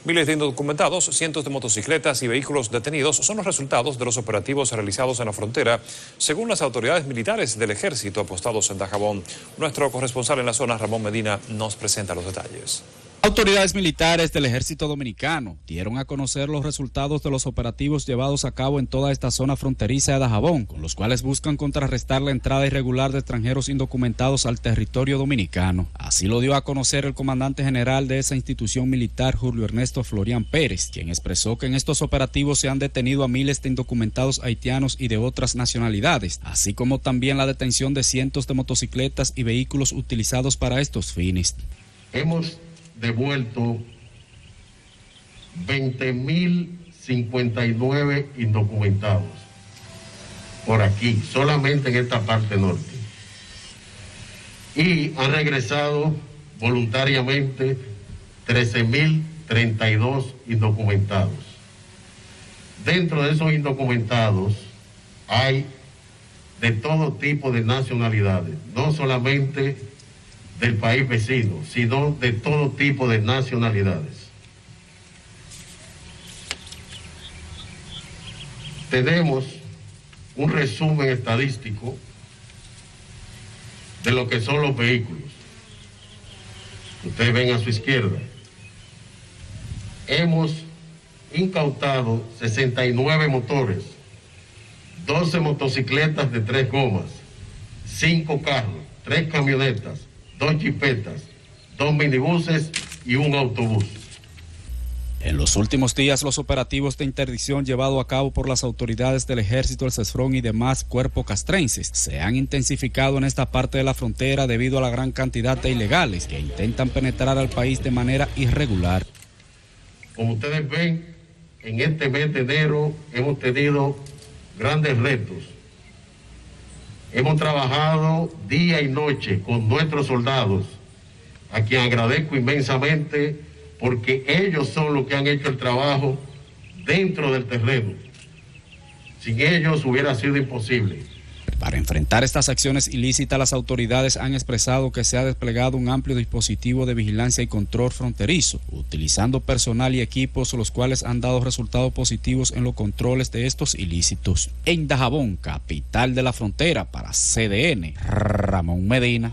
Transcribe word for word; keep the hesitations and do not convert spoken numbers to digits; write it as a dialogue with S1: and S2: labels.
S1: Miles de indocumentados, cientos de motocicletas y vehículos detenidos son los resultados de los operativos realizados en la frontera, según las autoridades militares del ejército apostados en Dajabón. Nuestro corresponsal en la zona, Ramón Medina, nos presenta los detalles.
S2: Autoridades militares del ejército dominicano dieron a conocer los resultados de los operativos llevados a cabo en toda esta zona fronteriza de Dajabón, con los cuales buscan contrarrestar la entrada irregular de extranjeros indocumentados al territorio dominicano. Así lo dio a conocer el comandante general de esa institución militar, Julio Ernesto Florián Pérez, quien expresó que en estos operativos se han detenido a miles de indocumentados haitianos y de otras nacionalidades, así como también la detención de cientos de motocicletas y vehículos utilizados para estos fines.
S3: Hemos devuelto veinte mil cincuenta y nueve indocumentados por aquí, solamente en esta parte norte. Y han regresado voluntariamente trece mil treinta y dos indocumentados. Dentro de esos indocumentados hay de todo tipo de nacionalidades, no solamente del país vecino, sino de todo tipo de nacionalidades. Tenemos un resumen estadístico de lo que son los vehículos. Ustedes ven a su izquierda. Hemos incautado sesenta y nueve motores, doce motocicletas de tres gomas, cinco carros, tres camionetas, dos jipetas, dos minibuses y un autobús.
S2: En los últimos días, los operativos de interdicción llevados a cabo por las autoridades del Ejército, el CESFRON y demás cuerpos castrenses se han intensificado en esta parte de la frontera debido a la gran cantidad de ilegales que intentan penetrar al país de manera irregular.
S3: Como ustedes ven, en este mes de enero hemos tenido grandes retos. Hemos trabajado día y noche con nuestros soldados, a quien agradezco inmensamente porque ellos son los que han hecho el trabajo dentro del terreno. Sin ellos hubiera sido imposible.
S2: Para enfrentar estas acciones ilícitas, las autoridades han expresado que se ha desplegado un amplio dispositivo de vigilancia y control fronterizo, utilizando personal y equipos, los cuales han dado resultados positivos en los controles de estos ilícitos. En Dajabón, capital de la frontera, para C D N, Ramón Medina.